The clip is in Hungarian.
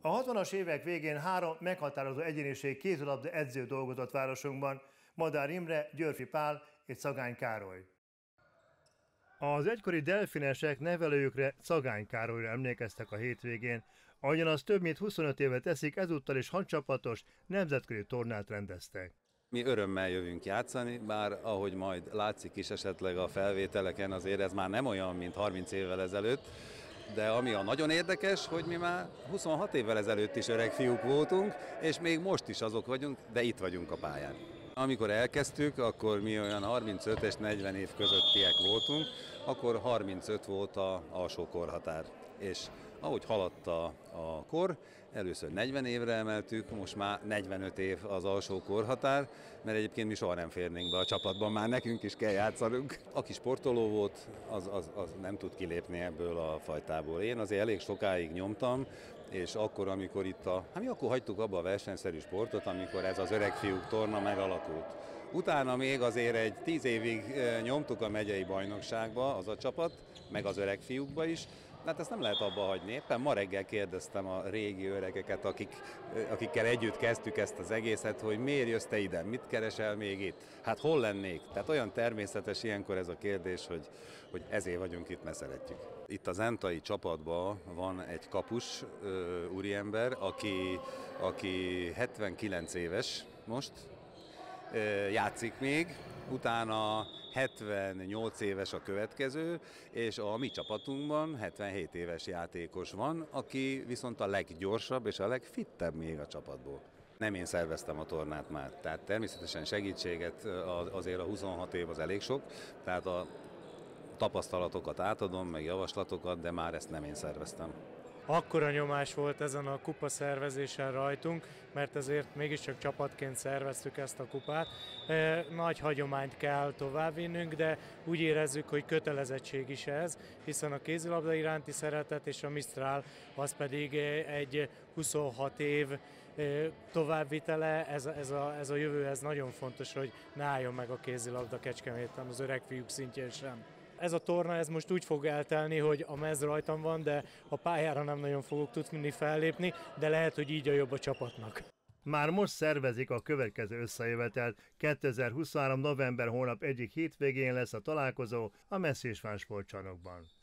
A 60-as évek végén 3 meghatározó egyéniség kézilabda edző dolgozott városunkban: Madár Imre, Györfi Pál és Szagány Károly. Az egykori delfinesek nevelőjükre, Szagány Károlyra emlékeztek a hétvégén, ahogyan az több mint 25 éve teszik, ezúttal is hadcsapatos nemzetközi tornát rendeztek. Mi örömmel jövünk játszani, bár ahogy majd látszik is esetleg a felvételeken, azért ez már nem olyan, mint 30 évvel ezelőtt, de ami a nagyon érdekes, hogy mi már 26 évvel ezelőtt is öreg fiúk voltunk, és még most is azok vagyunk, de itt vagyunk a pályán. Amikor elkezdtük, akkor mi olyan 35 és 40 év közöttiek voltunk, akkor 35 volt az alsó korhatár. És ahogy haladt a kor, először 40 évre emeltük, most már 45 év az alsó korhatár, mert egyébként mi soha nem férnénk be a csapatban, már nekünk is kell játszanunk. Aki sportoló volt, az nem tud kilépni ebből a fajtából. Én azért elég sokáig nyomtam, és akkor, amikor itt mi akkor hagytuk abba a versenyszerű sportot, amikor ez az öreg fiúk torna megalakult. Utána még azért egy 10 évig nyomtuk a megyei bajnokságba az a csapat, meg az öreg fiúkba is. Hát ezt nem lehet abba hagyni. Éppen ma reggel kérdeztem a régi öregeket, akikkel együtt kezdtük ezt az egészet, hogy miért jössz te ide, mit keresel még itt? Hát hol lennék? Tehát olyan természetes ilyenkor ez a kérdés, hogy ezért vagyunk itt, mert szeretjük. Itt az entai csapatban van egy kapus úriember, aki 79 éves most, játszik még, utána 78 éves a következő, és a mi csapatunkban 77 éves játékos van, aki viszont a leggyorsabb és a legfittebb még a csapatból. Nem én szerveztem a tornát már, tehát természetesen segítséget azért a 26 év az elég sok, tehát a tapasztalatokat átadom, meg javaslatokat, de már ezt nem én szerveztem. Akkora nyomás volt ezen a kupa szervezésen rajtunk, mert ezért mégiscsak csapatként szerveztük ezt a kupát. Nagy hagyományt kell továbbvinnünk, de úgy érezzük, hogy kötelezettség is ez, hiszen a kézilabda iránti szeretet és a Mistral az pedig egy 26 év továbbvitele, ez a jövő, ez nagyon fontos, hogy ne álljon meg a kézilabda Kecskeméten, az öreg fiúk szintjén sem. Ez a torna ez most úgy fog eltelni, hogy a mez rajtam van, de a pályára nem nagyon fogok tudni fellépni, de lehet, hogy így a jobb a csapatnak. Már most szervezik a következő összejövetelt. 2023. november hónap egyik hétvégén lesz a találkozó a Messésván sportcsarnokban.